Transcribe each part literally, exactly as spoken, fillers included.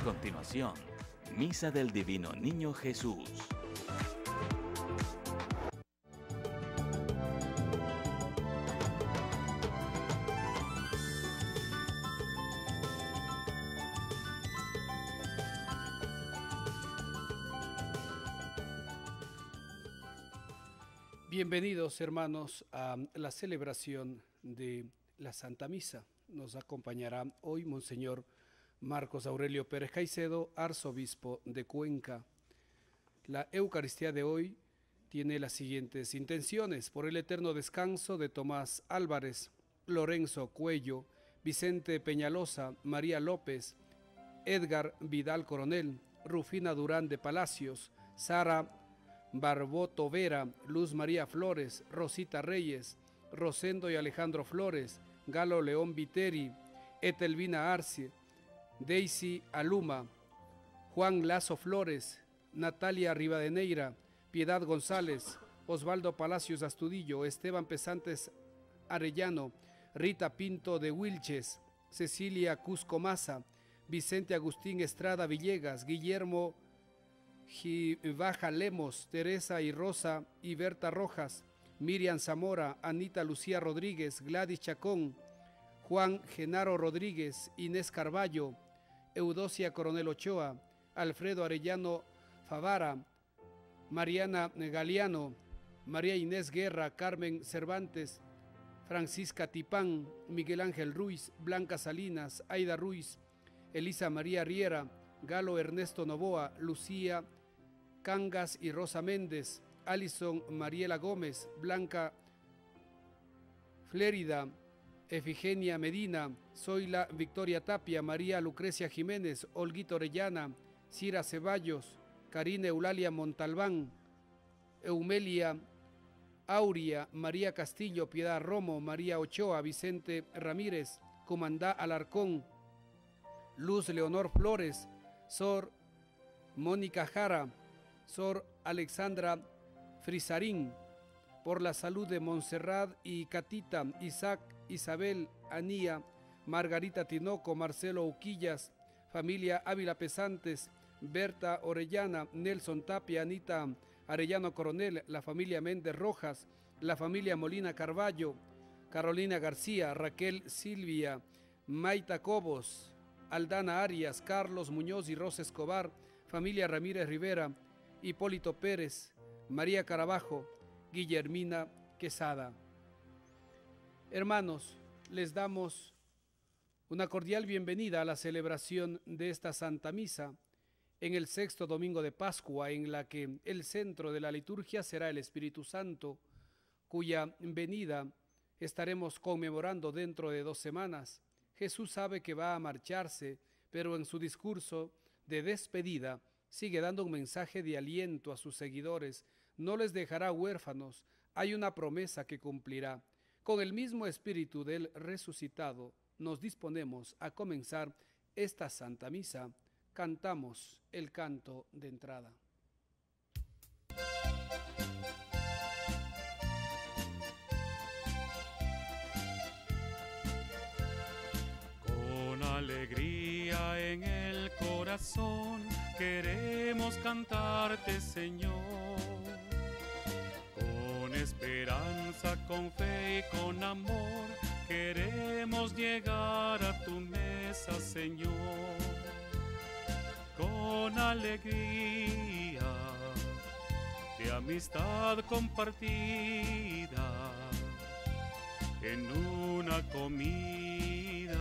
continuación, Misa del Divino Niño Jesús. Bienvenidos, hermanos, a la celebración de la Santa Misa. Nos acompañará hoy Monseñor Marcos Aurelio Pérez Caicedo, arzobispo de Cuenca. La Eucaristía de hoy tiene las siguientes intenciones: por el eterno descanso de Tomás Álvarez, Lorenzo Cuello, Vicente Peñalosa, María López, Edgar Vidal Coronel, Rufina Durán de Palacios, Sara Barboto Vera, Luz María Flores, Rosita Reyes, Rosendo y Alejandro Flores, Galo León Viteri, Etelvina Arce, Daisy Aluma, Juan Lazo Flores, Natalia Rivadeneira, Piedad González, Osvaldo Palacios Astudillo, Esteban Pesantes Arellano, Rita Pinto de Wilches, Cecilia Cusco Maza, Vicente Agustín Estrada Villegas, Guillermo Baja Lemos, Teresa y Rosa y Berta Rojas, Miriam Zamora, Anita Lucía Rodríguez, Gladys Chacón, Juan Genaro Rodríguez, Inés Carballo, Eudocia Coronel Ochoa, Alfredo Arellano Favara, Mariana Galeano, María Inés Guerra, Carmen Cervantes, Francisca Tipán, Miguel Ángel Ruiz, Blanca Salinas, Aida Ruiz, Elisa María Riera, Galo Ernesto Novoa, Lucía Cangas y Rosa Méndez, Alison Mariela Gómez, Blanca Flérida, Efigenia Medina, Zoila Victoria Tapia, María Lucrecia Jiménez, Olguito Orellana, Cira Ceballos, Karina Eulalia Montalbán, Eumelia Auria, María Castillo, Piedad Romo, María Ochoa, Vicente Ramírez, Comandá Alarcón, Luz Leonor Flores, Sor Mónica Jara, Sor Alexandra Frisarín, por la salud de Montserrat y Catita, Isaac, Isabel, Anía, Margarita Tinoco, Marcelo Uquillas, familia Ávila Pesantes, Berta Orellana, Nelson Tapia, Anita Arellano Coronel, la familia Méndez Rojas, la familia Molina Carballo, Carolina García, Raquel Silvia, Maita Cobos, Aldana Arias, Carlos Muñoz y Rosa Escobar, familia Ramírez Rivera, Hipólito Pérez, María Carabajo, Guillermina Quesada. Hermanos, les damos una cordial bienvenida a la celebración de esta Santa Misa en el sexto domingo de Pascua, en la que el centro de la liturgia será el Espíritu Santo, cuya venida estaremos conmemorando dentro de dos semanas. Jesús sabe que va a marcharse, pero en su discurso de despedida sigue dando un mensaje de aliento a sus seguidores. No les dejará huérfanos, hay una promesa que cumplirá. Con el mismo espíritu del resucitado nos disponemos a comenzar esta Santa Misa. Cantamos el canto de entrada. Con alegría en el corazón queremos cantarte, Señor. Con esperanza, con fe y con amor queremos llegar a tu mesa, Señor. Con alegría de amistad compartida en una comida,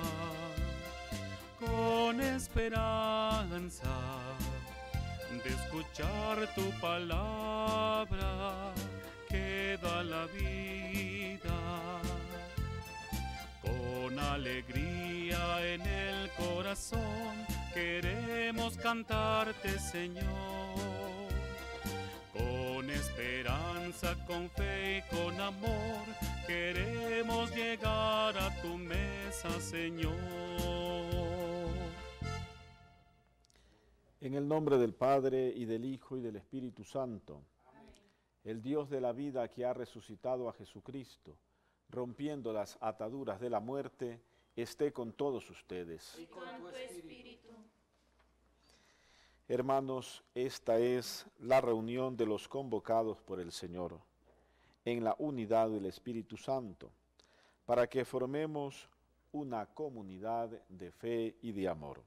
con esperanza de escuchar tu palabra que da la vida. Con alegría en el corazón queremos cantarte, Señor. Con esperanza, con fe y con amor queremos llegar a tu mesa, Señor. En el nombre del Padre, y del Hijo, y del Espíritu Santo. Amén. El Dios de la vida, que ha resucitado a Jesucristo, rompiendo las ataduras de la muerte, esté con todos ustedes. Y con tu espíritu. Hermanos, esta es la reunión de los convocados por el Señor, en la unidad del Espíritu Santo, para que formemos una comunidad de fe y de amor.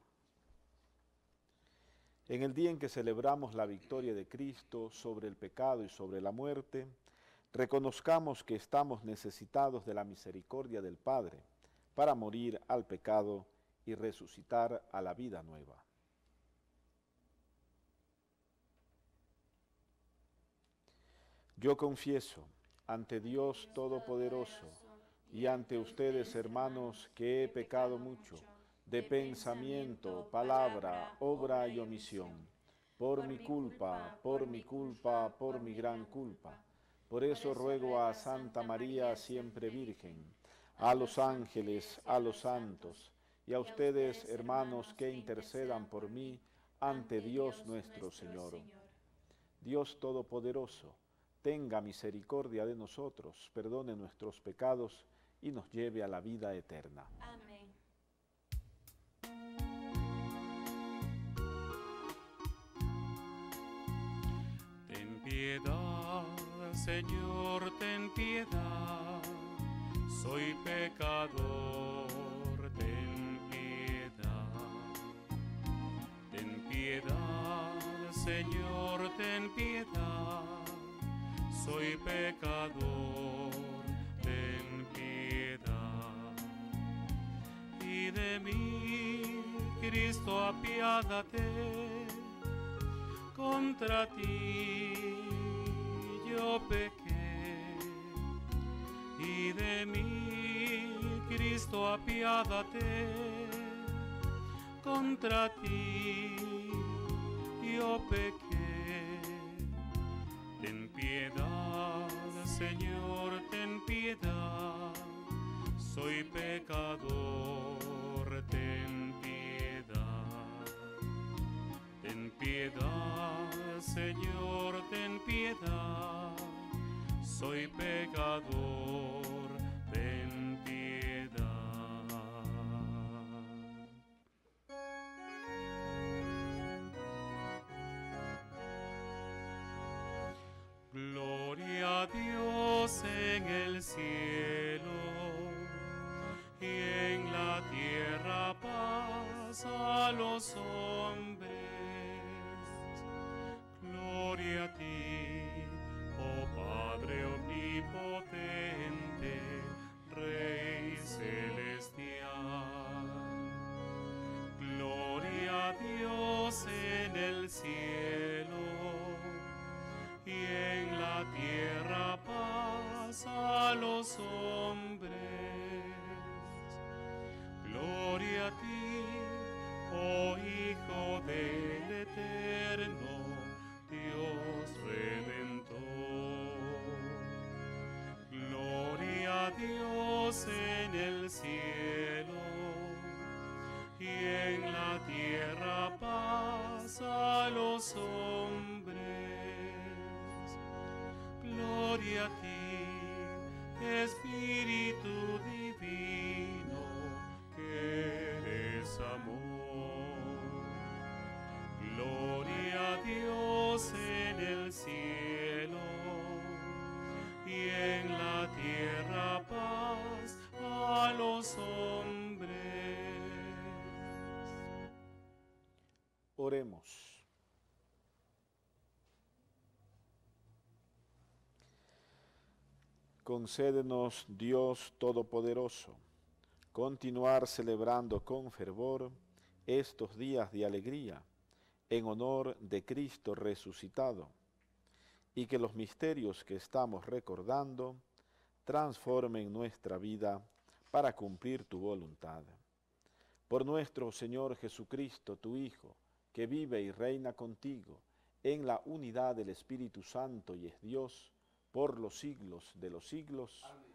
En el día en que celebramos la victoria de Cristo sobre el pecado y sobre la muerte, reconozcamos que estamos necesitados de la misericordia del Padre para morir al pecado y resucitar a la vida nueva. Yo confieso ante Dios Todopoderoso y ante ustedes, hermanos, que he pecado mucho de pensamiento, palabra, obra y omisión, por mi culpa, por mi culpa, por mi gran culpa. Por eso ruego a Santa María, siempre Virgen, a los ángeles, a los santos, y a ustedes, hermanos, que intercedan por mí ante Dios nuestro Señor. Dios Todopoderoso, tenga misericordia de nosotros, perdone nuestros pecados y nos lleve a la vida eterna. Amén. Ten piedad, Señor, ten piedad, soy pecador, ten piedad. Ten piedad, Señor, ten piedad, soy pecador, ten piedad. Y de mí, Cristo, apiádate, contra ti yo pequé. Y de mí, Cristo, apiádate, contra ti yo pequé. Ten piedad, Señor, ten piedad, soy pecador, ten piedad. Ten piedad, Señor, ten piedad, soy pecador, ten piedad. Gloria a Dios en el cielo y en la tierra paz a los hombres. Gloria a ti, oh Padre omnipotente, Rey celestial. Gloria a Dios en el cielo y en la tierra paz a los hombres. Gloria a ti, oh Hijo del Eterno, Dios Redentor. Gloria a Dios en el cielo y en la tierra paz a los hombres. Gloria a ti, Espíritu Divino, que eres amor. Gloria a Dios en el cielo y en la tierra paz a los hombres. Oremos. Concédenos, Dios Todopoderoso, continuar celebrando con fervor estos días de alegría en honor de Cristo resucitado, y que los misterios que estamos recordando transformen nuestra vida para cumplir tu voluntad. Por nuestro Señor Jesucristo, tu Hijo, que vive y reina contigo en la unidad del Espíritu Santo y es Dios, por los siglos de los siglos. Amén.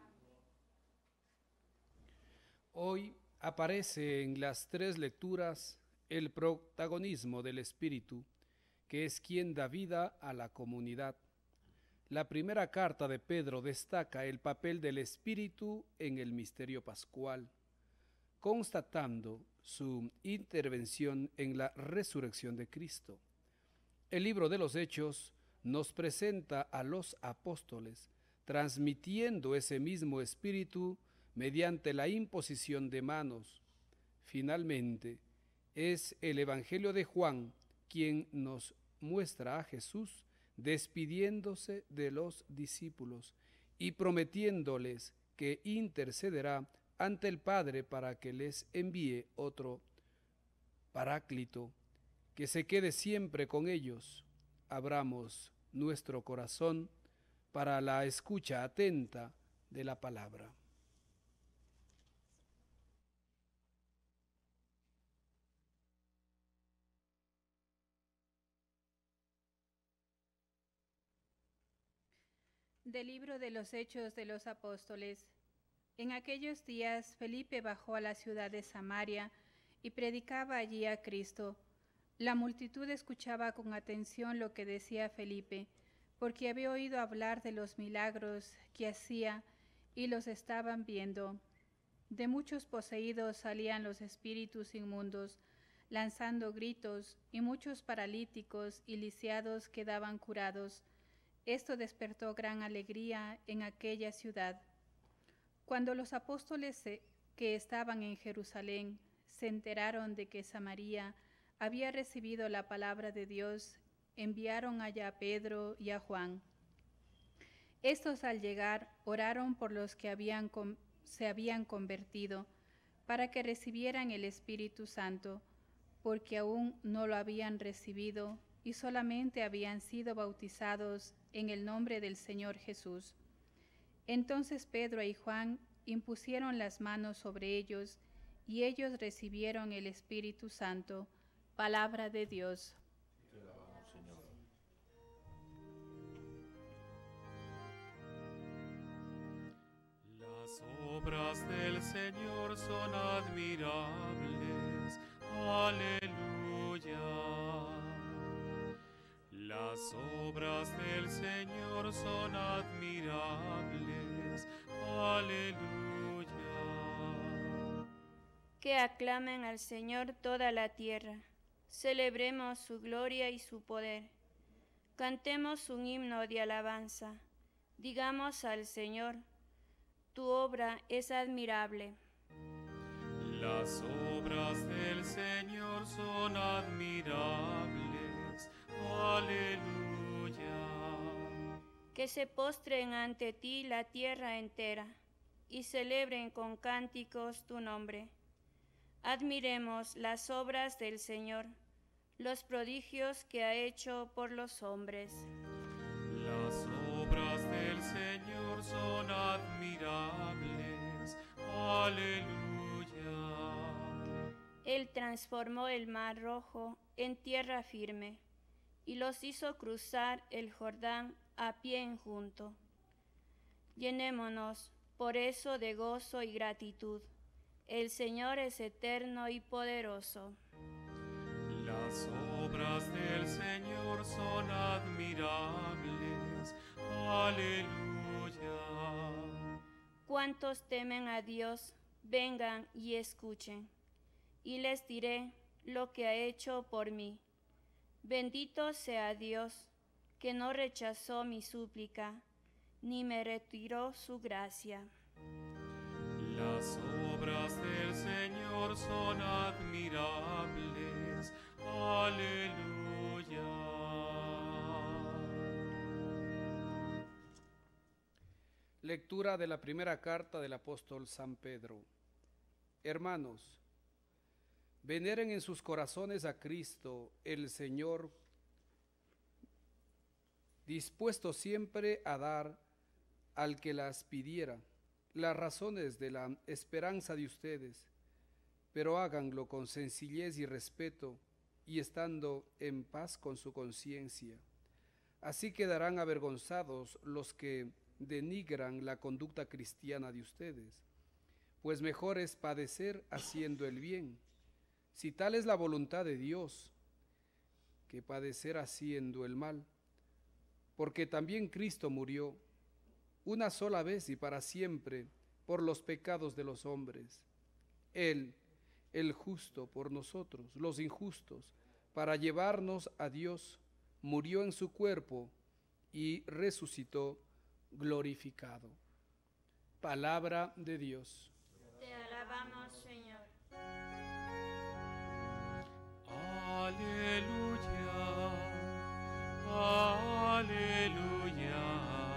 Hoy aparece en las tres lecturas el protagonismo del Espíritu, que es quien da vida a la comunidad. La primera carta de Pedro destaca el papel del Espíritu en el misterio pascual, constatando su intervención en la resurrección de Cristo. El libro de los Hechos nos presenta a los apóstoles transmitiendo ese mismo espíritu mediante la imposición de manos. Finalmente, es el Evangelio de Juan quien nos muestra a Jesús despidiéndose de los discípulos y prometiéndoles que intercederá ante el Padre para que les envíe otro Paráclito, que se quede siempre con ellos. Abramos nuestro corazón para la escucha atenta de la palabra. Del libro de los Hechos de los Apóstoles. En aquellos días Felipe bajó a la ciudad de Samaria y predicaba allí a Cristo. La multitud escuchaba con atención lo que decía Felipe, porque había oído hablar de los milagros que hacía y los estaban viendo. De muchos poseídos salían los espíritus inmundos, lanzando gritos, y muchos paralíticos y lisiados quedaban curados. Esto despertó gran alegría en aquella ciudad. Cuando los apóstoles que estaban en Jerusalén se enteraron de que Samaria había recibido la palabra de Dios, enviaron allá a Pedro y a Juan. Estos, al llegar, oraron por los que habían, se habían convertido, para que recibieran el Espíritu Santo, porque aún no lo habían recibido y solamente habían sido bautizados en el nombre del Señor Jesús. Entonces Pedro y Juan impusieron las manos sobre ellos, y ellos recibieron el Espíritu Santo. Palabra de Dios. Te alabamos, Señor. Las obras del Señor son admirables. Aleluya. Las obras del Señor son admirables. Aleluya. Que aclamen al Señor toda la tierra. Celebremos su gloria y su poder. Cantemos un himno de alabanza. Digamos al Señor, tu obra es admirable. Las obras del Señor son admirables. Aleluya. Que se postren ante ti la tierra entera y celebren con cánticos tu nombre. Admiremos las obras del Señor, los prodigios que ha hecho por los hombres. Las obras del Señor son admirables. Aleluya. Él transformó el mar rojo en tierra firme y los hizo cruzar el Jordán a pie enjunto. Llenémonos por eso de gozo y gratitud. El Señor es eterno y poderoso. Las obras del Señor son admirables. Aleluya. Cuantos temen a Dios, vengan y escuchen, y les diré lo que ha hecho por mí. Bendito sea Dios, que no rechazó mi súplica, ni me retiró su gracia. Las obras del Señor son admirables. Aleluya. Lectura de la primera carta del apóstol San Pedro. Hermanos, veneren en sus corazones a Cristo, el Señor, dispuesto siempre a dar al que las pidiera las razones de la esperanza de ustedes, pero háganlo con sencillez y respeto y estando en paz con su conciencia. Así quedarán avergonzados los que denigran la conducta cristiana de ustedes, pues mejor es padecer haciendo el bien, si tal es la voluntad de Dios, que padecer haciendo el mal, porque también Cristo murió una sola vez y para siempre por los pecados de los hombres. Él, el justo por nosotros, los injustos, para llevarnos a Dios, murió en su cuerpo y resucitó glorificado. Palabra de Dios. Te alabamos, Señor. Aleluya, aleluya,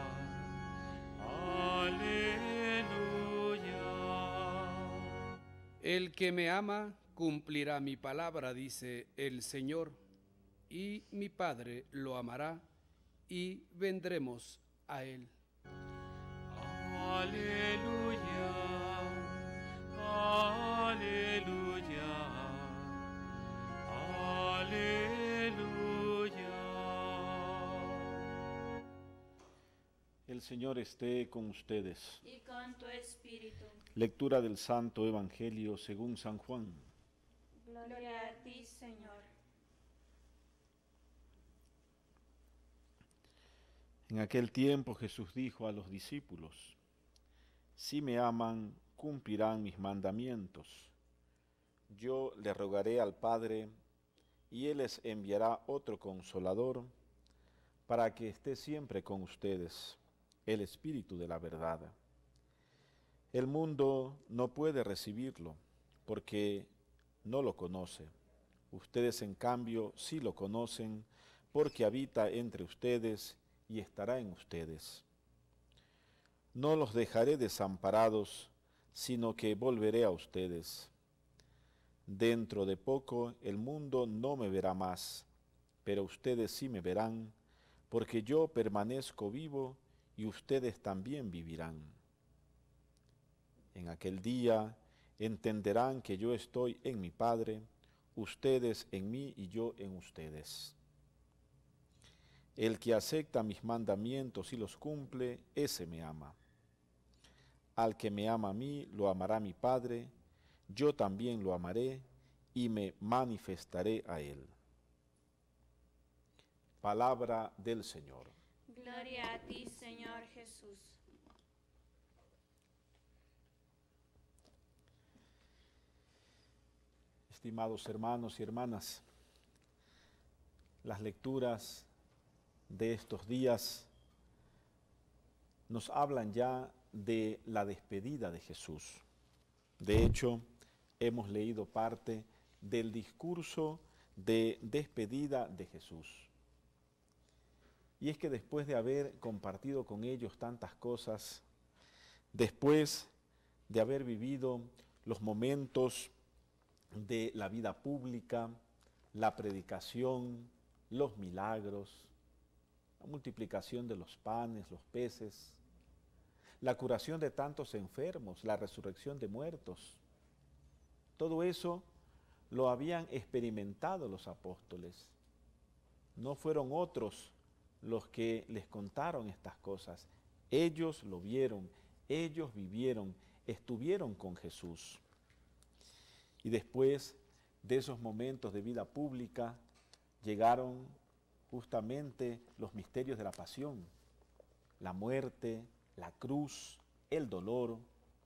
aleluya. El que me ama cumplirá mi palabra, dice el Señor, y mi Padre lo amará, y vendremos a él. Aleluya, aleluya, aleluya. El Señor esté con ustedes. Y con tu espíritu. Lectura del Santo Evangelio según San Juan. Gloria a ti, Señor. En aquel tiempo Jesús dijo a los discípulos: si me aman, cumplirán mis mandamientos. Yo le rogaré al Padre, y Él les enviará otro Consolador, para que esté siempre con ustedes, el Espíritu de la verdad. El mundo no puede recibirlo, porque no lo conoce. Ustedes, en cambio, sí lo conocen, porque habita entre ustedes y estará en ustedes. No los dejaré desamparados, sino que volveré a ustedes. Dentro de poco el mundo no me verá más, pero ustedes sí me verán, porque yo permanezco vivo y ustedes también vivirán. En aquel día entenderán que yo estoy en mi Padre, ustedes en mí y yo en ustedes. El que acepta mis mandamientos y los cumple, ese me ama. Al que me ama a mí, lo amará mi Padre, yo también lo amaré y me manifestaré a él. Palabra del Señor. Gloria a ti, Señor Jesús. Estimados hermanos y hermanas, las lecturas de estos días nos hablan ya de la despedida de Jesús. De hecho, hemos leído parte del discurso de despedida de Jesús. Y es que después de haber compartido con ellos tantas cosas, después de haber vivido los momentos de la vida pública, la predicación, los milagros, la multiplicación de los panes, los peces, la curación de tantos enfermos, la resurrección de muertos. Todo eso lo habían experimentado los apóstoles. No fueron otros los que les contaron estas cosas. Ellos lo vieron, ellos vivieron, estuvieron con Jesús. Y después de esos momentos de vida pública, llegaron justamente los misterios de la pasión, la muerte, la cruz, el dolor,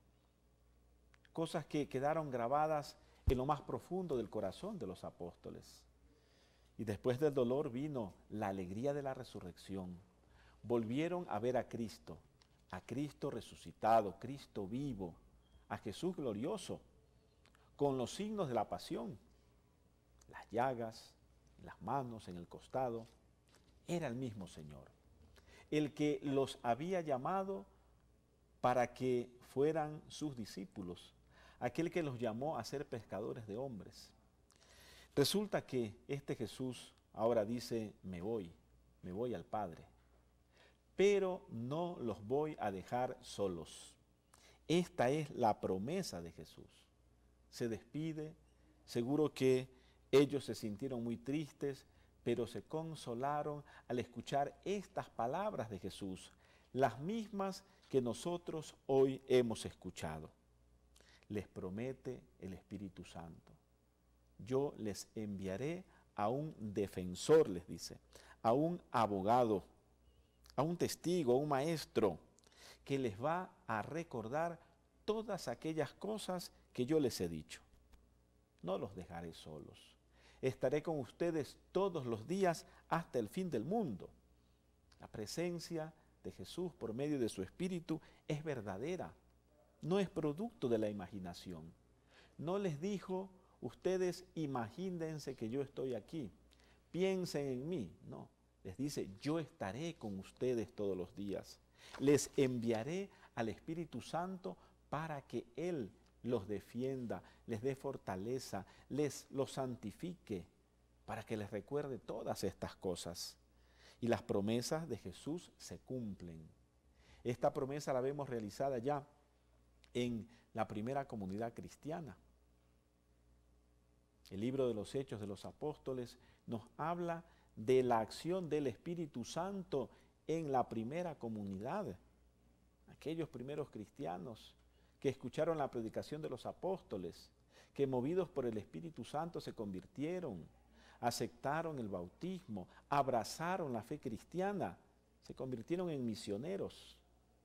cosas que quedaron grabadas en lo más profundo del corazón de los apóstoles. Y después del dolor vino la alegría de la resurrección. Volvieron a ver a Cristo, a Cristo resucitado, Cristo vivo, a Jesús glorioso, con los signos de la pasión, las llagas, en las manos, en el costado. Era el mismo Señor, el que los había llamado para que fueran sus discípulos, aquel que los llamó a ser pescadores de hombres. Resulta que este Jesús ahora dice: me voy, me voy al Padre, pero no los voy a dejar solos. Esta es la promesa de Jesús. Se despide, seguro que ellos se sintieron muy tristes, pero se consolaron al escuchar estas palabras de Jesús, las mismas que nosotros hoy hemos escuchado. Les promete el Espíritu Santo. Yo les enviaré a un defensor, les dice, a un abogado, a un testigo, a un maestro, que les va a recordar todas aquellas cosas que yo les he dicho. No los dejaré solos. estaré con ustedes todos los días hasta el fin del mundo. La presencia de Jesús por medio de su Espíritu es verdadera, no es producto de la imaginación. No les dijo, ustedes imagínense que yo estoy aquí, piensen en mí. No, les dice, yo estaré con ustedes todos los días. Les enviaré al Espíritu Santo para que Él los defienda, les dé fortaleza, les los santifique, para que les recuerde todas estas cosas. Y las promesas de Jesús se cumplen. Esta promesa la vemos realizada ya en la primera comunidad cristiana. El libro de los Hechos de los Apóstoles nos habla de la acción del Espíritu Santo en la primera comunidad. Aquellos primeros cristianos que escucharon la predicación de los apóstoles, que movidos por el Espíritu Santo se convirtieron, aceptaron el bautismo, abrazaron la fe cristiana, se convirtieron en misioneros.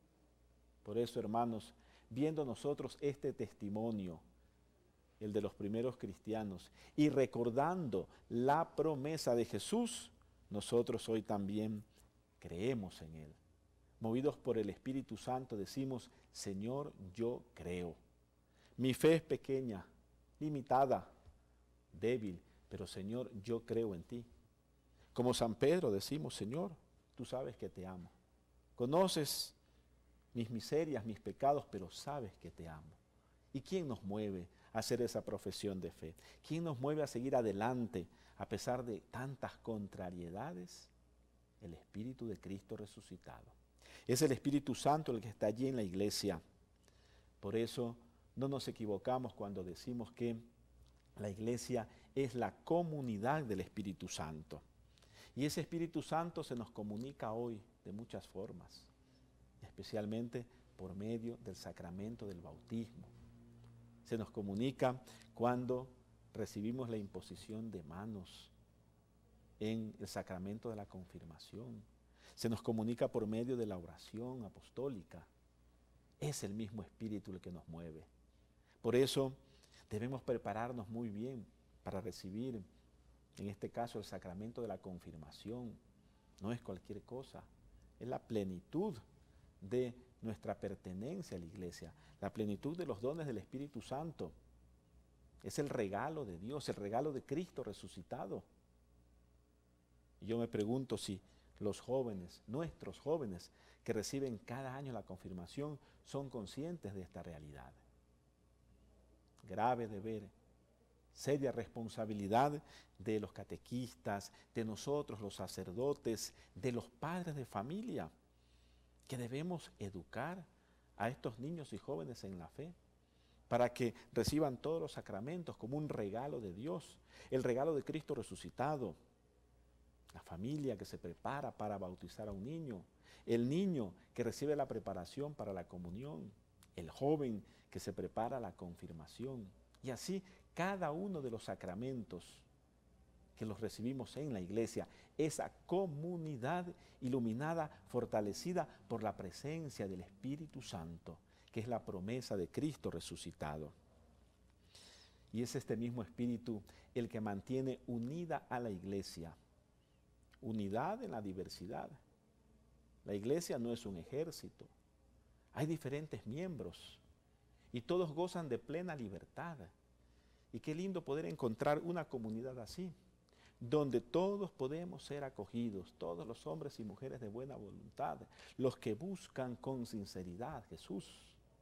Por eso, hermanos, viendo nosotros este testimonio, el de los primeros cristianos, y recordando la promesa de Jesús, nosotros hoy también creemos en Él. Movidos por el Espíritu Santo decimos, Señor, yo creo. Mi fe es pequeña, limitada, débil, pero Señor, yo creo en ti. Como San Pedro decimos, Señor, tú sabes que te amo. Conoces mis miserias, mis pecados, pero sabes que te amo. ¿Y quién nos mueve a hacer esa profesión de fe? ¿Quién nos mueve a seguir adelante a pesar de tantas contrariedades? El Espíritu de Cristo resucitado. Es el Espíritu Santo el que está allí en la iglesia. Por eso no nos equivocamos cuando decimos que la iglesia es la comunidad del Espíritu Santo. Y ese Espíritu Santo se nos comunica hoy de muchas formas, especialmente por medio del sacramento del bautismo. Se nos comunica cuando recibimos la imposición de manos en el sacramento de la confirmación. Se nos comunica por medio de la oración apostólica. Es el mismo Espíritu el que nos mueve. Por eso debemos prepararnos muy bien para recibir, en este caso, el sacramento de la confirmación. No es cualquier cosa, es la plenitud de nuestra pertenencia a la iglesia, la plenitud de los dones del Espíritu Santo. Es el regalo de Dios, el regalo de Cristo resucitado. Y yo me pregunto si los jóvenes, nuestros jóvenes, que reciben cada año la confirmación, son conscientes de esta realidad. Grave deber, seria responsabilidad de los catequistas, de nosotros los sacerdotes, de los padres de familia, que debemos educar a estos niños y jóvenes en la fe, para que reciban todos los sacramentos como un regalo de Dios, el regalo de Cristo resucitado. La familia que se prepara para bautizar a un niño, el niño que recibe la preparación para la comunión, el joven que se prepara la confirmación, y así cada uno de los sacramentos que los recibimos en la iglesia, esa comunidad iluminada, fortalecida por la presencia del Espíritu Santo, que es la promesa de Cristo resucitado. Y es este mismo Espíritu el que mantiene unida a la iglesia. Unidad en la diversidad. La iglesia no es un ejército. Hay diferentes miembros y todos gozan de plena libertad. Y qué lindo poder encontrar una comunidad así, donde todos podemos ser acogidos, todos los hombres y mujeres de buena voluntad, los que buscan con sinceridad a Jesús.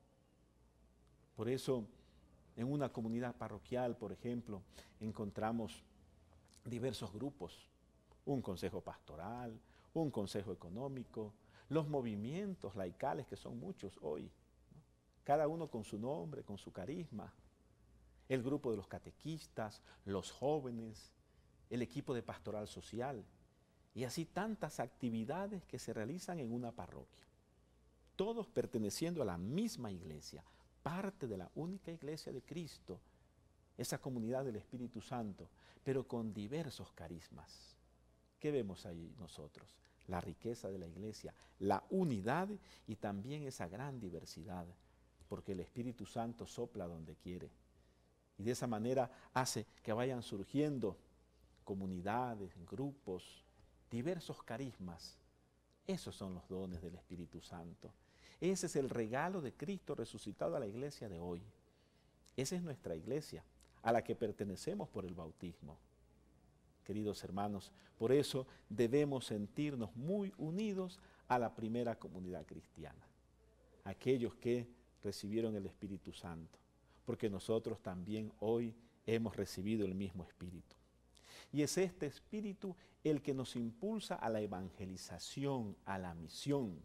Por eso, en una comunidad parroquial, por ejemplo, encontramos diversos grupos. Un consejo pastoral, un consejo económico, los movimientos laicales, que son muchos hoy, ¿no? Cada uno con su nombre, con su carisma, el grupo de los catequistas, los jóvenes, el equipo de pastoral social, y así tantas actividades que se realizan en una parroquia, todos perteneciendo a la misma iglesia, parte de la única iglesia de Cristo, esa comunidad del Espíritu Santo, pero con diversos carismas. ¿Qué vemos ahí nosotros? La riqueza de la iglesia, la unidad y también esa gran diversidad, porque el Espíritu Santo sopla donde quiere. Y de esa manera hace que vayan surgiendo comunidades, grupos, diversos carismas. Esos son los dones del Espíritu Santo. Ese es el regalo de Cristo resucitado a la iglesia de hoy. Esa es nuestra iglesia, a la que pertenecemos por el bautismo. Queridos hermanos, por eso debemos sentirnos muy unidos a la primera comunidad cristiana, aquellos que recibieron el Espíritu Santo, porque nosotros también hoy hemos recibido el mismo Espíritu. Y es este Espíritu el que nos impulsa a la evangelización, a la misión.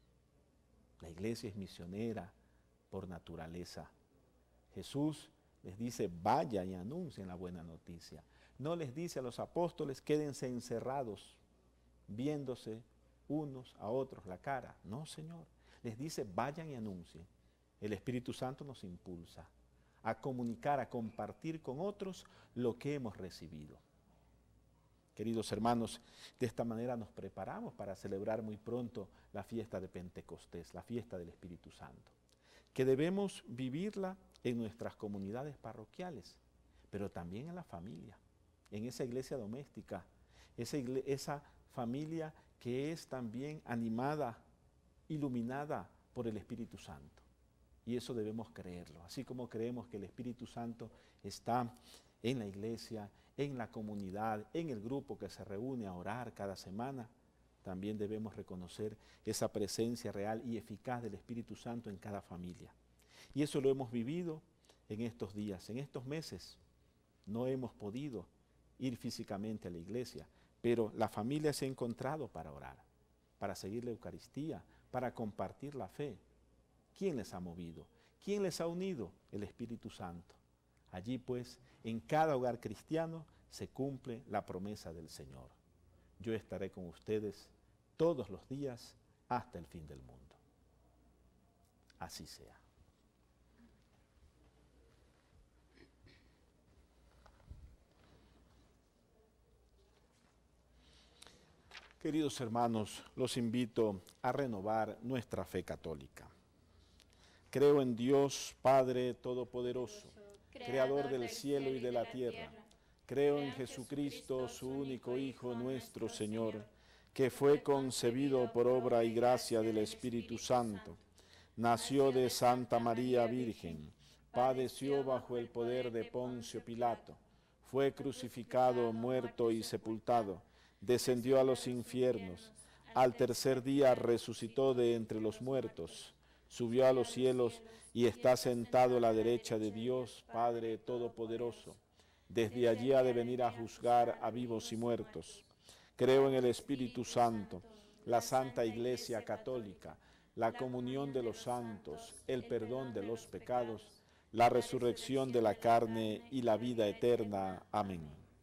La iglesia es misionera por naturaleza. Jesús les dice, vayan y anuncien la buena noticia. No les dice a los apóstoles, quédense encerrados, viéndose unos a otros la cara. No, Señor. Les dice, vayan y anuncien. El Espíritu Santo nos impulsa a comunicar, a compartir con otros lo que hemos recibido. Queridos hermanos, de esta manera nos preparamos para celebrar muy pronto la fiesta de Pentecostés, la fiesta del Espíritu Santo, que debemos vivirla en nuestras comunidades parroquiales, pero también en la familia, en esa iglesia doméstica, esa, igle- esa familia que es también animada, iluminada por el Espíritu Santo. Y eso debemos creerlo, así como creemos que el Espíritu Santo está en la iglesia, en la comunidad, en el grupo que se reúne a orar cada semana, también debemos reconocer esa presencia real y eficaz del Espíritu Santo en cada familia. Y eso lo hemos vivido en estos días, en estos meses. No hemos podido ir físicamente a la iglesia, pero la familia se ha encontrado para orar, para seguir la Eucaristía, para compartir la fe. ¿Quién les ha movido? ¿Quién les ha unido? El Espíritu Santo. Allí pues, en cada hogar cristiano, se cumple la promesa del Señor. Yo estaré con ustedes todos los días hasta el fin del mundo. Así sea. Queridos hermanos, los invito a renovar nuestra fe católica. Creo en Dios, Padre Todopoderoso, Creador del cielo y de la tierra. Creo en Jesucristo, su único Hijo, nuestro Señor, que fue concebido por obra y gracia del Espíritu Santo. Nació de Santa María Virgen, padeció bajo el poder de Poncio Pilato, fue crucificado, muerto y sepultado, descendió a los infiernos, al tercer día resucitó de entre los muertos, subió a los cielos y está sentado a la derecha de Dios, Padre Todopoderoso. Desde allí ha de venir a juzgar a vivos y muertos. Creo en el Espíritu Santo, la Santa Iglesia Católica, la comunión de los santos, el perdón de los pecados, la resurrección de la carne y la vida eterna. Amén.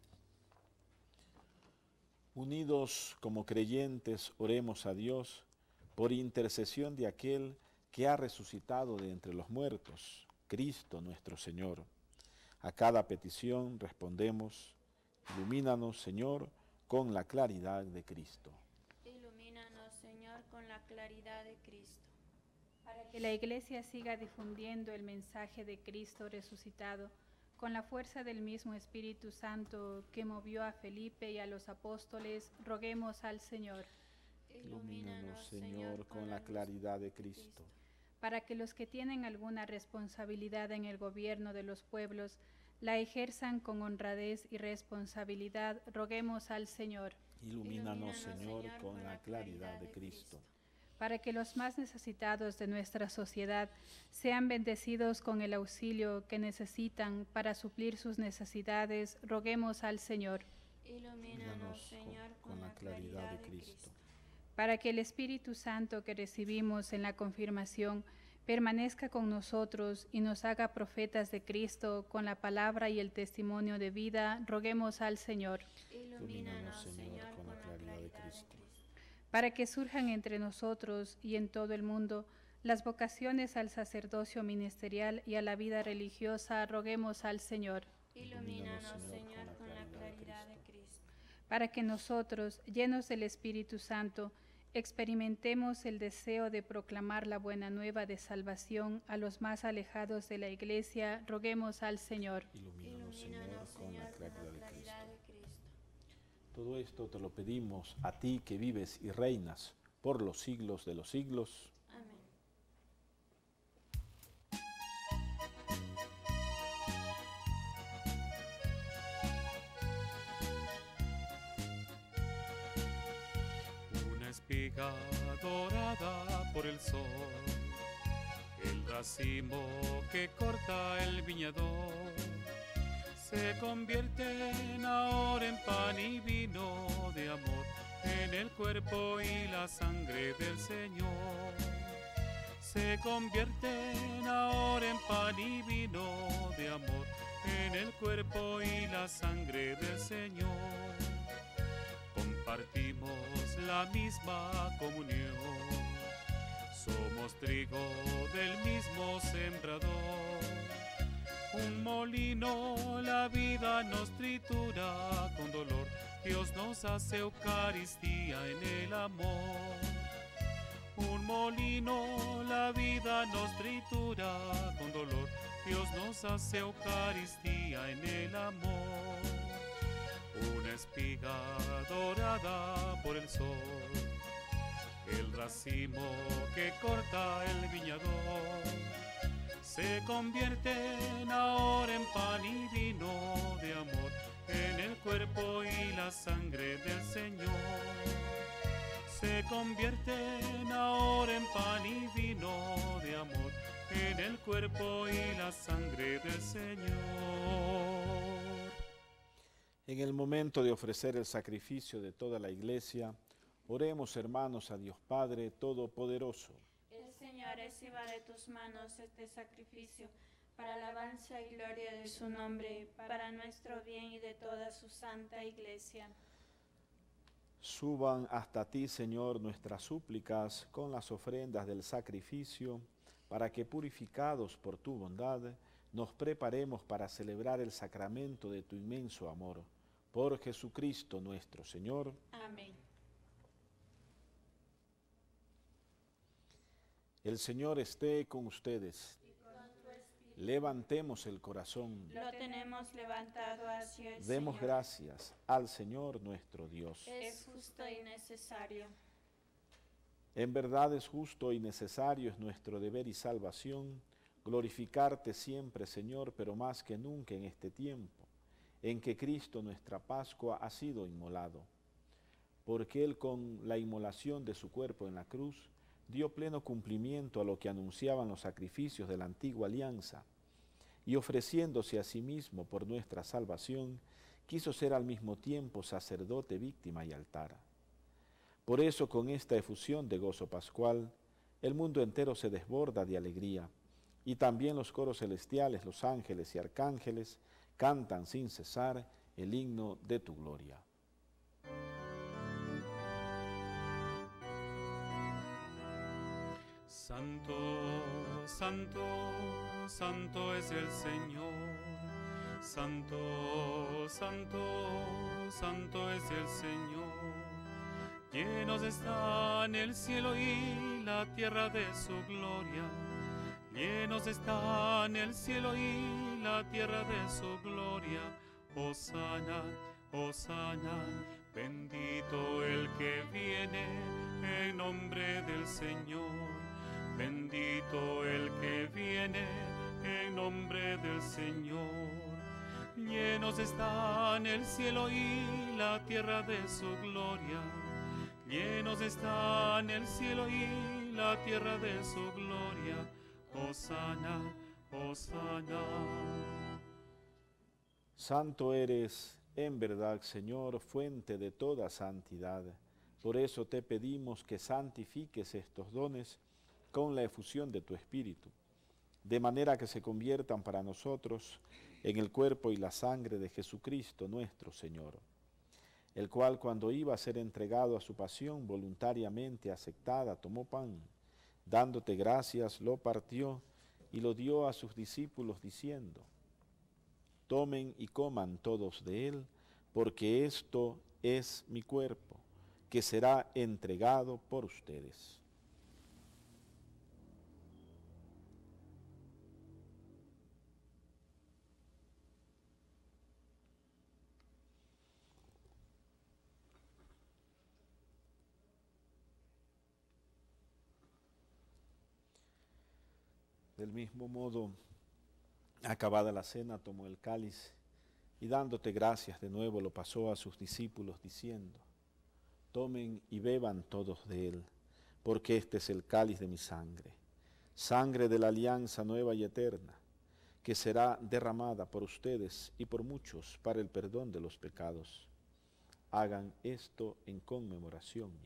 Unidos como creyentes, oremos a Dios por intercesión de aquel que ha resucitado de entre los muertos, Cristo nuestro Señor. A cada petición respondemos, ilumínanos, Señor, con la claridad de Cristo. Ilumínanos, Señor, con la claridad de Cristo. Para que la Iglesia siga difundiendo el mensaje de Cristo resucitado, con la fuerza del mismo Espíritu Santo que movió a Felipe y a los apóstoles, roguemos al Señor. Ilumínanos, Señor, con la claridad de Cristo. Para que los que tienen alguna responsabilidad en el gobierno de los pueblos la ejerzan con honradez y responsabilidad, roguemos al Señor. Ilumínanos, Señor, con la claridad de Cristo. Para que los más necesitados de nuestra sociedad sean bendecidos con el auxilio que necesitan para suplir sus necesidades, roguemos al Señor. Ilumínanos, Señor, con la claridad de Cristo. Para que el Espíritu Santo que recibimos en la confirmación permanezca con nosotros y nos haga profetas de Cristo con la palabra y el testimonio de vida, roguemos al Señor. Ilumínanos, Señor, con la claridad de Cristo. Para que surjan entre nosotros y en todo el mundo las vocaciones al sacerdocio ministerial y a la vida religiosa, roguemos al Señor. Ilumínanos, Señor, con la claridad de Cristo. Para que nosotros, llenos del Espíritu Santo, experimentemos el deseo de proclamar la buena nueva de salvación a los más alejados de la Iglesia, roguemos al Señor. Ilumínanos, Señor, con la claridad de Cristo. Todo esto te lo pedimos a ti que vives y reinas por los siglos de los siglos. Amén. Una espiga dorada por el sol, el racimo que corta el viñador, se convierten ahora en pan y vino de amor, en el cuerpo y la sangre del Señor. Se convierten ahora en pan y vino de amor, en el cuerpo y la sangre del Señor. Compartimos la misma comunión, somos trigo del mismo sembrador. Un molino la vida nos tritura con dolor, Dios nos hace Eucaristía en el amor. Un molino la vida nos tritura con dolor, Dios nos hace Eucaristía en el amor. Una espiga dorada por el sol, el racimo que corta el viñador, se convierten ahora en pan y vino de amor, en el cuerpo y la sangre del Señor. Se convierten ahora en pan y vino de amor, en el cuerpo y la sangre del Señor. En el momento de ofrecer el sacrificio de toda la Iglesia, oremos, hermanos, a Dios Padre Todopoderoso. El Señor reciba de tus manos este sacrificio para alabanza y gloria de su nombre, para nuestro bien y de toda su santa Iglesia. Suban hasta ti, Señor, nuestras súplicas con las ofrendas del sacrificio, para que, purificados por tu bondad, nos preparemos para celebrar el sacramento de tu inmenso amor. Por Jesucristo nuestro Señor. Amén. El Señor esté con ustedes. Levantemos el corazón. Lo tenemos levantado hacia el Demos Señor. gracias al Señor nuestro Dios. Es justo y necesario. En verdad es justo y necesario, es nuestro deber y salvación, glorificarte siempre, Señor, pero más que nunca en este tiempo, en que Cristo nuestra Pascua ha sido inmolado. Porque Él, con la inmolación de su cuerpo en la cruz, dio pleno cumplimiento a lo que anunciaban los sacrificios de la antigua alianza, y ofreciéndose a sí mismo por nuestra salvación, quiso ser al mismo tiempo sacerdote, víctima y altar. Por eso, con esta efusión de gozo pascual, el mundo entero se desborda de alegría, y también los coros celestiales, los ángeles y arcángeles, cantan sin cesar el himno de tu gloria. Santo, santo, santo es el Señor. Santo, santo, santo es el Señor. Llenos están el cielo y la tierra de su gloria. Llenos están el cielo y la tierra de su gloria. Hosana, hosana, bendito el que viene en nombre del Señor. Bendito el que viene en nombre del Señor. Llenos están el cielo y la tierra de su gloria. Llenos están el cielo y la tierra de su gloria. Hosana, hosana. Santo eres, en verdad, Señor, fuente de toda santidad. Por eso te pedimos que santifiques estos dones con la efusión de tu Espíritu, de manera que se conviertan para nosotros en el cuerpo y la sangre de Jesucristo nuestro Señor, el cual, cuando iba a ser entregado a su pasión voluntariamente aceptada, tomó pan, dándote gracias, lo partió y lo dio a sus discípulos diciendo: tomen y coman todos de él, porque esto es mi cuerpo, que será entregado por ustedes. Del mismo modo, acabada la cena, tomó el cáliz y dándote gracias de nuevo lo pasó a sus discípulos diciendo: tomen y beban todos de él, porque este es el cáliz de mi sangre, sangre de la alianza nueva y eterna, que será derramada por ustedes y por muchos para el perdón de los pecados. Hagan esto en conmemoración mía.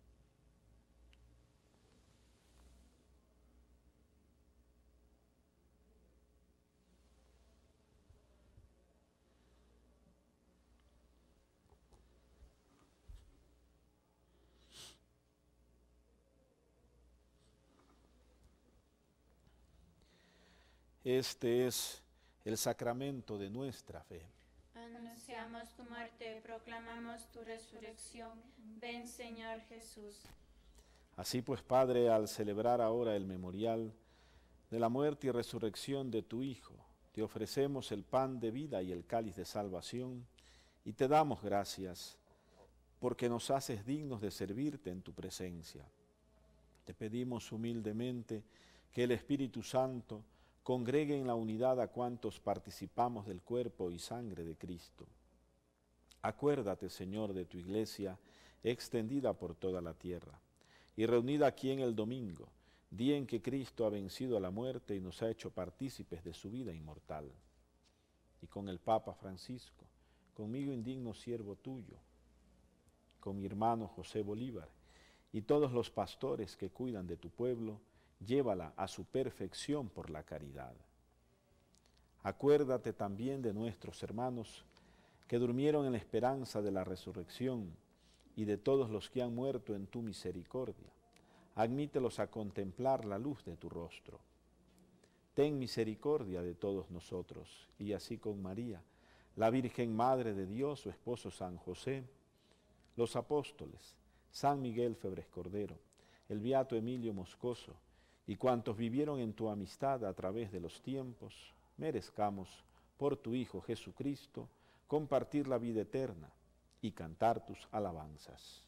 Este es el sacramento de nuestra fe. Anunciamos tu muerte, proclamamos tu resurrección. Ven, Señor Jesús. Así pues, Padre, al celebrar ahora el memorial de la muerte y resurrección de tu Hijo, te ofrecemos el pan de vida y el cáliz de salvación, y te damos gracias porque nos haces dignos de servirte en tu presencia. Te pedimos humildemente que el Espíritu Santo congregue en la unidad a cuantos participamos del cuerpo y sangre de Cristo. Acuérdate, Señor, de tu iglesia extendida por toda la tierra y reunida aquí en el domingo, día en que Cristo ha vencido a la muerte y nos ha hecho partícipes de su vida inmortal. Y con el Papa Francisco, conmigo indigno siervo tuyo, con mi hermano José Bolívar y todos los pastores que cuidan de tu pueblo, llévala a su perfección por la caridad. Acuérdate también de nuestros hermanos que durmieron en la esperanza de la resurrección y de todos los que han muerto en tu misericordia. Admítelos a contemplar la luz de tu rostro. Ten misericordia de todos nosotros, y así con María, la Virgen Madre de Dios, su esposo San José, los apóstoles, San Miguel Febres Cordero, el beato Emilio Moscoso, y cuantos vivieron en tu amistad a través de los tiempos, merezcamos, por tu Hijo Jesucristo, compartir la vida eterna y cantar tus alabanzas.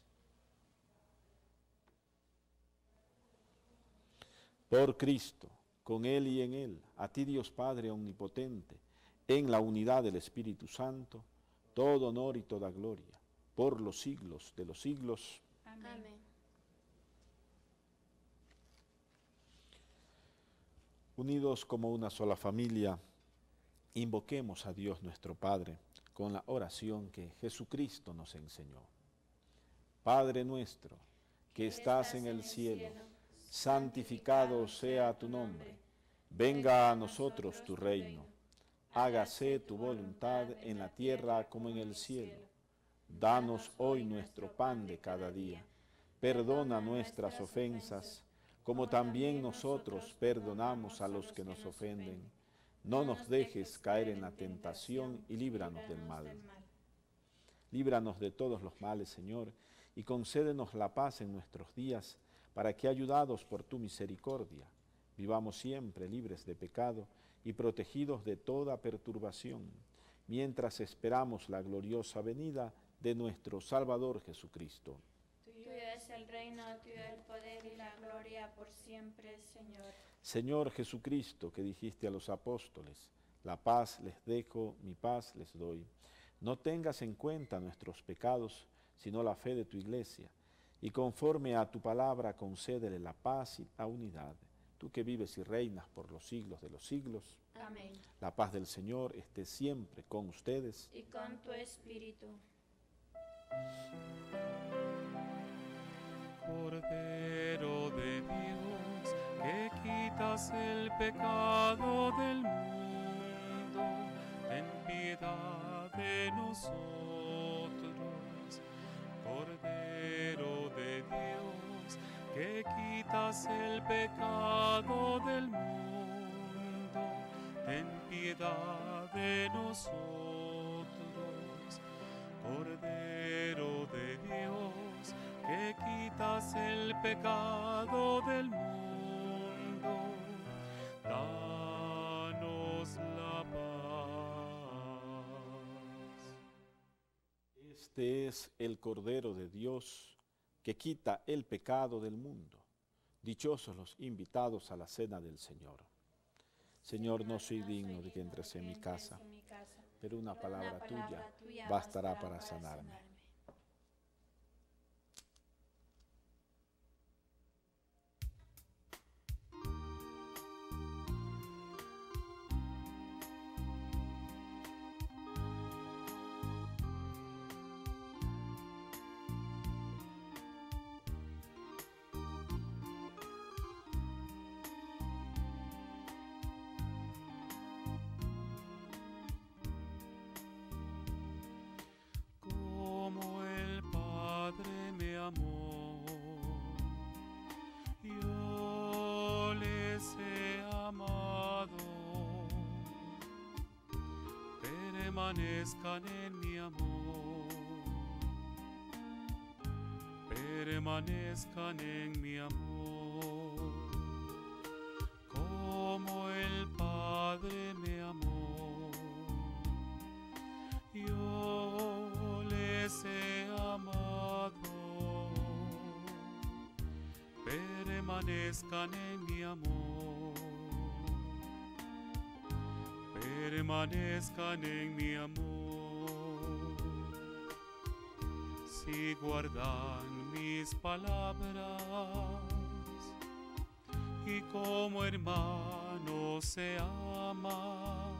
Por Cristo, con Él y en Él, a ti Dios Padre Omnipotente, en la unidad del Espíritu Santo, todo honor y toda gloria, por los siglos de los siglos. Amén. Amén. Unidos como una sola familia, invoquemos a Dios nuestro Padre con la oración que Jesucristo nos enseñó. Padre nuestro, que estás en el cielo, santificado sea tu nombre. Venga a nosotros tu reino. Hágase tu voluntad en la tierra como en el cielo. Danos hoy nuestro pan de cada día. Perdona nuestras ofensas, como también nosotros perdonamos a los que nos ofenden. No nos dejes caer en la tentación y líbranos del mal. Líbranos de todos los males, Señor, y concédenos la paz en nuestros días, para que, ayudados por tu misericordia, vivamos siempre libres de pecado y protegidos de toda perturbación, mientras esperamos la gloriosa venida de nuestro Salvador Jesucristo. Tuyo es el reino, tuyo el poder y la gloria por siempre, Señor. Señor Jesucristo, que dijiste a los apóstoles, la paz les dejo, mi paz les doy. No tengas en cuenta nuestros pecados, sino la fe de tu iglesia, y conforme a tu palabra concédele la paz y la unidad. Tú que vives y reinas por los siglos de los siglos. Amén. La paz del Señor esté siempre con ustedes. Y con tu espíritu. Cordero de Dios, que quitas el pecado del mundo, ten piedad de nosotros. Cordero de Dios, que quitas el pecado del mundo, ten piedad de nosotros. Cordero de Dios, que quitas el pecado del mundo, danos la paz. Este es el Cordero de Dios, que quita el pecado del mundo. Dichosos los invitados a la cena del Señor. Señor, no soy digno de que entres en mi casa, pero una palabra tuya bastará para sanarme. Permanezcan en mi amor, permanezcan en mi amor, como el Padre me amó, yo les he amado, permanezcan en mi amor, permanezcan en mi amor. Si guardan mis palabras y como hermanos se aman,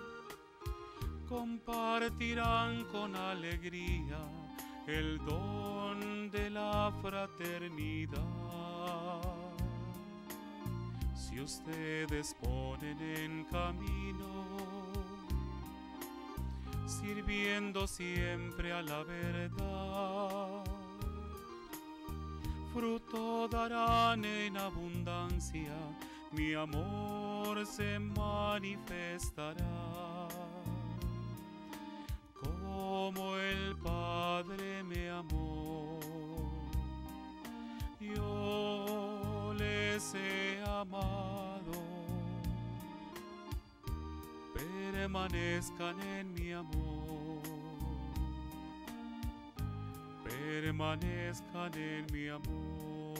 compartirán con alegría el don de la fraternidad. Si ustedes ponen en camino, sirviendo siempre a la verdad, fruto darán en abundancia, mi amor se manifestará. Como el Padre me amó, yo les he amado, permanezcan en mi amor, permanezcan en mi amor.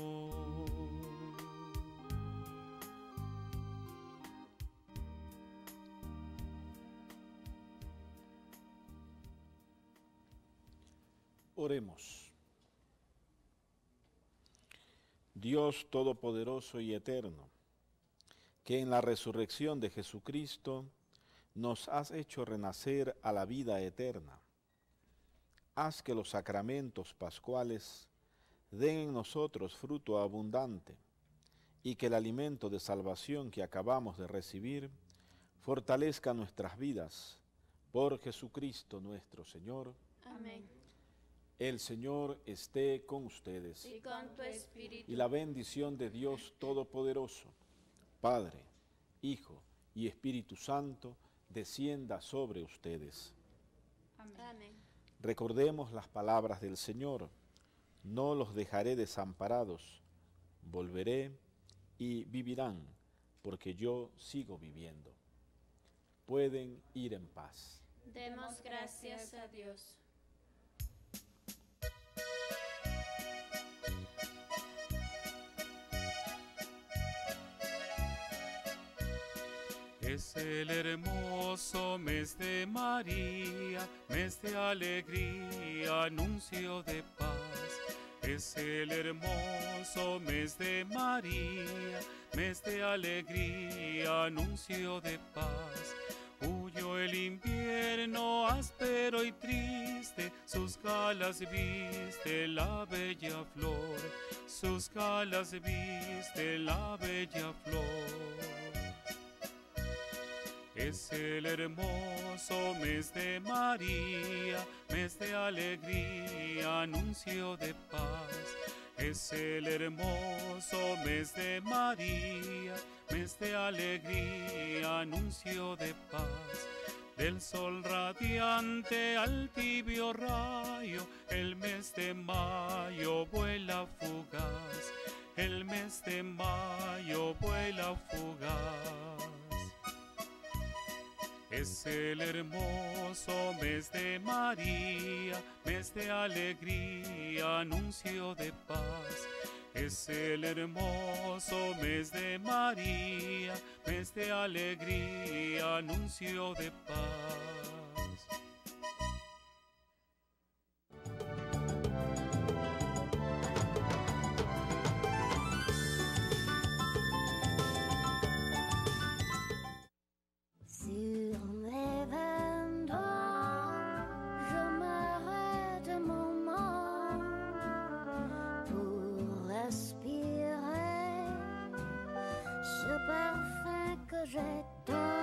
Oremos. Dios Todopoderoso y Eterno, que en la resurrección de Jesucristo nos has hecho renacer a la vida eterna. Haz que los sacramentos pascuales den en nosotros fruto abundante y que el alimento de salvación que acabamos de recibir fortalezca nuestras vidas. Por Jesucristo nuestro Señor. Amén. El Señor esté con ustedes. Y con tu espíritu. Y la bendición de Dios Todopoderoso, Padre, Hijo y Espíritu Santo, descienda sobre ustedes. Amén. Amén. Recordemos las palabras del Señor: no los dejaré desamparados, volveré y vivirán, porque yo sigo viviendo. Pueden ir en paz. Demos gracias a Dios. Es el hermoso mes de María, mes de alegría, anuncio de paz. Es el hermoso mes de María, mes de alegría, anuncio de paz. Huyó el invierno áspero y triste, sus galas viste la bella flor, sus galas viste la bella flor. Es el hermoso mes de María, mes de alegría, anuncio de paz. Es el hermoso mes de María, mes de alegría, anuncio de paz. Del sol radiante al tibio rayo, el mes de mayo vuela fugaz, el mes de mayo vuela fugaz. Es el hermoso mes de María, mes de alegría, anuncio de paz. Es el hermoso mes de María, mes de alegría, anuncio de paz. Sur mes vingt ans, je m'arrête un moment pour respirer ce parfum que j'ai tant